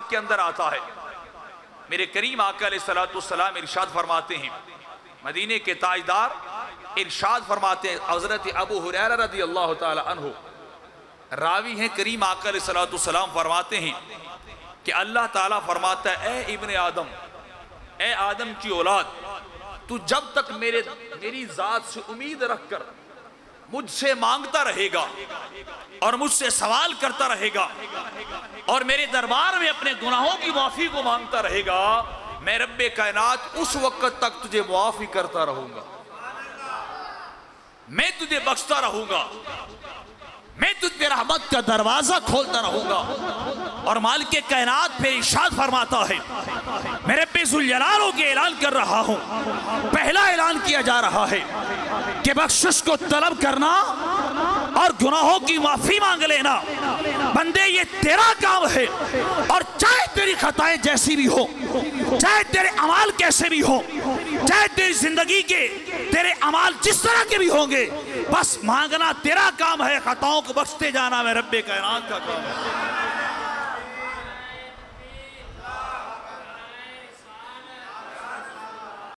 के अंदर आता है। मेरे करीम आका अलैहिस्सलाम इरशाद फरमाते हैं, मदीने के ताजदार इरशाद फरमाते हैं, हज़रत अबू हुरैरा रज़ी अल्लाह ताला अन्हु रावी हैं, करीम आका अलैहिस्सलाम फरमाते हैं कि अल्लाह ताला फरमाता है, ए इब्ने आदम, ए आदम की औलाद, तू जब तक मेरी जात से उम्मीद रखकर मुझसे मांगता रहेगा और मुझसे सवाल करता रहेगा और मेरे दरबार में अपने गुनाहों की माफी को मांगता रहेगा, मैं रब्बे कायनात उस वक्त तक तुझे माफी करता रहूंगा, मैं तुझे बख्शता रहूंगा, मैं तुझ पे रहमत का दरवाजा खोलता रहूंगा। और मालिक कायनात फिर इरशाद फरमाता है, मैं रब्बे ज़ुल जलाल के ऐलान कर रहा हूं, पहला ऐलान किया जा रहा है कि बख्शिश को तलब करना और गुनाहों की माफी मांग लेना, बंदे ये तेरा काम है। और चाहे तेरी खताएं जैसी भी हो, चाहे तेरे अमाल कैसे भी हो, चाहे तेरी जिंदगी के तेरे अमाल जिस तरह के भी होंगे, बस मांगना तेरा काम है, खताओं को बख्शते जाना मैं रब्बे कायनात का काम है।